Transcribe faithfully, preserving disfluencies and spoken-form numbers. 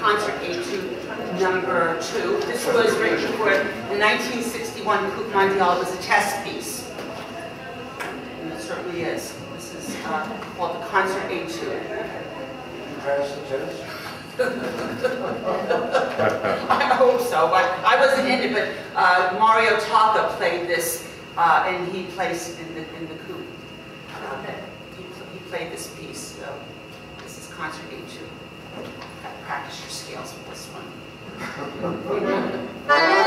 Concert Etude number two. This was written for the nineteen sixty-one Coupe Mondiale. It was a test piece. And it certainly is. This is uh, called the Concert Etude. Pass the test? I hope so, but I wasn't in it, but uh, Mario Taka played this, uh, and he plays in the, in the coupe. Uh, he, he played this piece, so this is Concert Etude. Practice your scales with this one.